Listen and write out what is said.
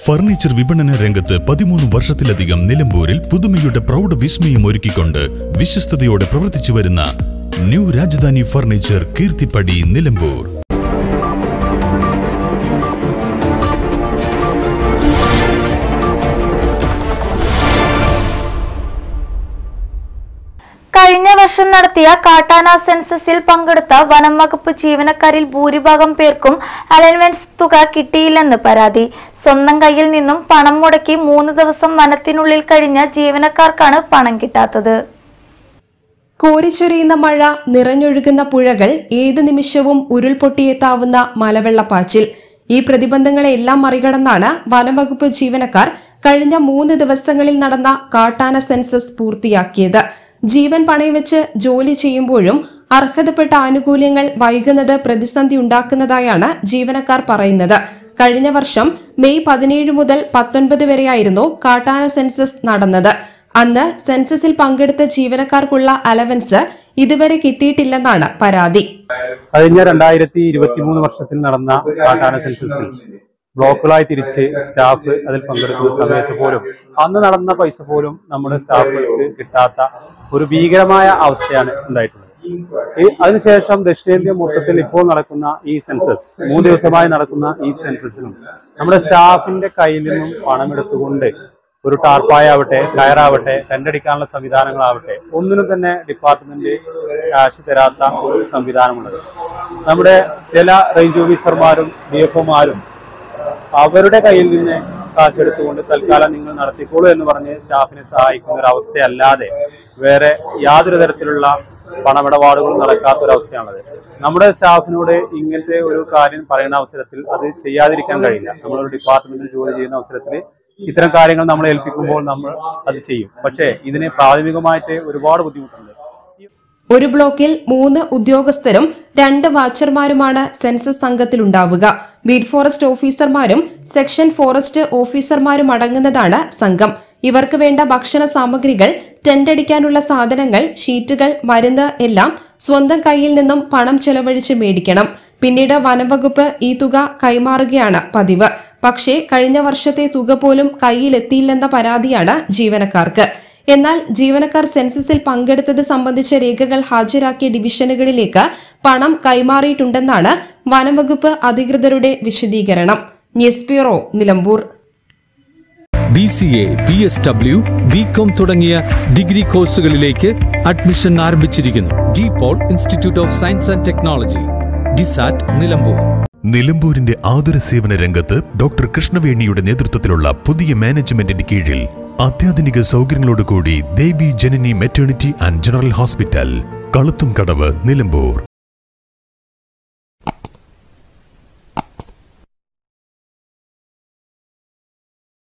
Furniture വിപണന രംഗത്ത് 13 വർഷത്തിലധികം നിലമ്പൂരിൽ പുതുമയുടെ പ്രൗഢ വിസ്മയം ഒരുക്കിക്കൊണ്ട് വിശ്വസ്തയോടെ പ്രവർത്തിച്ചു വരുന്ന ന്യൂ രാജധാനി ഫർണിച്ചർ കീർത്തിപ്പടി നിലമ്പൂർ. കഴിഞ്ഞ വർഷം നടത്തിയ കാട്ടാന സെൻസസിൽ പങ്കെടുത്ത വനം വകുപ്പ് ജീവനക്കാരിൽ ഭൂരിഭാഗം പേർക്കും അലവൻസ് തുക കിട്ടിയില്ലെന്ന് പരാതി. സ്വന്തം കയ്യിൽ നിന്നും പണം മുടക്കി 3 ദിവസം വനത്തിനുള്ളിൽ കഴിഞ്ഞ ജീവനക്കാർക്കാണ് പണം കിട്ടാത്തത്. കോരിച്ചൊരിയുന്ന മഴ, നിറഞ്ഞൊഴുകുന്ന പുഴകൾ, ഏത് നിമിഷവും ഉരുൾപൊട്ടിയെത്താവുന്ന മലവെള്ളപ്പാച്ചിൽ, ഈ പ്രതിബന്ധങ്ങളെല്ലാം മറികടന്നാണ് വനംവകുപ്പ് ജീവനക്കാർ കഴിഞ്ഞ 3 ദിവസങ്ങളിൽ നടന്ന കാട്ടാന സെൻസസ് പൂർത്തിയാക്കിയത്. ജീവൻ പണയവെച്ച് ജോലി ചെയ്യുമ്പോഴും അർഹതപ്പെട്ട ആനുകൂല്യങ്ങൾ വൈകുന്നത് പ്രതിസന്ധി ഉണ്ടാക്കുന്നതായാണ് ജീവനക്കാർ പറയുന്നത്. കഴിഞ്ഞ വർഷം മെയ് 17 മുതൽ 19 വരെയായിരുന്നു കാട്ടാന സെൻസസ് നടന്നത്. അന്ന് സെൻസസിൽ പങ്കെടുത്ത ജീവനക്കാർക്കുള്ള അലവൻസ് ഇതുവരെ കിട്ടിയിട്ടില്ലെന്നാണ് പരാതി. കഴിഞ്ഞ 2023 വർഷത്തിൽ നടന്ന കാട്ടാന സെൻസസിൽ ബ്ലോക്കുകളായി തിരിച്ച് സ്റ്റാഫ് അതിൽ പങ്കെടുക്കുന്ന സമയത്ത് പോലും അന്ന് നടന്ന പൈസ പോലും നമ്മുടെ സ്റ്റാഫുകൾക്ക് കിട്ടാത്ത ഒരു ഭീകരമായ അവസ്ഥയാണ് ഉണ്ടായിട്ടുള്ളത്. അതിനുശേഷം ദക്ഷിണേന്ത്യ മൊത്തത്തിൽ ഇപ്പോൾ നടക്കുന്ന ഈ സെൻസസ്, 3 ദിവസമായി നടക്കുന്ന ഈ സെൻസസിനും നമ്മുടെ സ്റ്റാഫിന്റെ കയ്യിൽ നിന്നും പണമെടുത്തുകൊണ്ട് ഒരു ടാർപ്പായാവട്ടെ, കയറാവട്ടെ, ടെൻഡടിക്കാനുള്ള സംവിധാനങ്ങളാവട്ടെ, ഒന്നിനും തന്നെ ഡിപ്പാർട്ട്മെന്റ് കാശ് തരാത്ത ഒരു സംവിധാനമുള്ളത്. നമ്മുടെ ചില റേഞ്ച് ഓഫീസർമാരും DFOമാരും അവരുടെ കയ്യിൽ നിന്ന് കാശെടുത്തുകൊണ്ട് തൽക്കാലം നിങ്ങൾ നടത്തിക്കോളൂ എന്ന് പറഞ്ഞ് സ്റ്റാഫിനെ സഹായിക്കുന്ന ഒരു അവസ്ഥയല്ലാതെ വേറെ യാതൊരു തരത്തിലുള്ള പണമിടപാടുകളും നടക്കാത്തൊരവസ്ഥയാണത്. നമ്മുടെ സ്റ്റാഫിനോട് ഇങ്ങനത്തെ ഒരു കാര്യം പറയുന്ന അവസരത്തിൽ അത് ചെയ്യാതിരിക്കാൻ കഴിയില്ല. നമ്മളൊരു ഡിപ്പാർട്ട്മെന്റിൽ ജോലി ചെയ്യുന്ന അവസരത്തിൽ ഇത്തരം കാര്യങ്ങൾ നമ്മൾ ഏൽപ്പിക്കുമ്പോൾ നമ്മൾ അത് ചെയ്യും. പക്ഷേ ഇതിന് പ്രാഥമികമായിട്ട് ഒരുപാട് ബുദ്ധിമുട്ടുണ്ട്. ഒരു ബ്ലോക്കിൽ 3 ഉദ്യോഗസ്ഥരും 2 വാച്ചർമാരുമാണ് സെൻസസ് സംഘത്തിലുണ്ടാവുക. ബീറ്റ് ഫോറസ്റ്റ് ഓഫീസർമാരും സെക്ഷൻ ഫോറസ്റ്റ് ഓഫീസർമാരും അടങ്ങുന്നതാണ് സംഘം. ഇവർക്ക് വേണ്ട ഭക്ഷണ സാമഗ്രികൾ, ടെൻഡടിക്കാനുള്ള സാധനങ്ങൾ, ഷീറ്റുകൾ, മരുന്ന് എല്ലാം സ്വന്തം കയ്യിൽ നിന്നും പണം ചെലവഴിച്ച് മേടിക്കണം. പിന്നീട് വനംവകുപ്പ് ഈ തുക കൈമാറുകയാണ് പതിവ്. പക്ഷേ കഴിഞ്ഞ വർഷത്തെ തുക പോലും കയ്യിലെത്തിയില്ലെന്ന പരാതിയാണ് ജീവനക്കാർക്ക്. എന്നാൽ ജീവനക്കാർ സെൻസസിൽ പങ്കെടുത്തത് സംബന്ധിച്ച രേഖകൾ ഹാജരാക്കിയ ഡിവിഷനുകളിലേക്ക് പണം കൈമാറിയിട്ടുണ്ടെന്നാണ് വനംവകുപ്പ് അധികൃതരുടെ വിശദീകരണം. News bureau, Nilambur. BCA, PSW, BCom തുടങ്ങിയ ഡിഗ്രി കോഴ്സുകളിലേക്ക് അഡ്മിഷൻ ആരംഭിച്ചിരിക്കുന്നു. DPOL institute of science and technology, DSAT, Nilambur. നിലമ്പൂരിന്റെ ആതുര സേവന രംഗത്ത് ഡോക്ടർ കൃഷ്ണവേണിയുടെ നേതൃത്വത്തിലുള്ള പുതിയ മാനേജ്മെന്റിന്റെ കീഴിൽ അത്യാധുനിക സൗകര്യങ്ങളോടുകൂടി Devi Janani maternity and general hospital, Kaluthumkadavu, Nilambur.